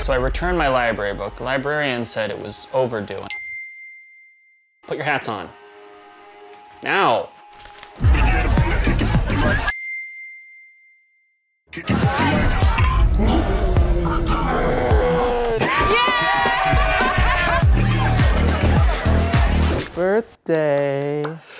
So I returned my library book. The librarian said it was overdue. Put your hats on. Now. Birthday.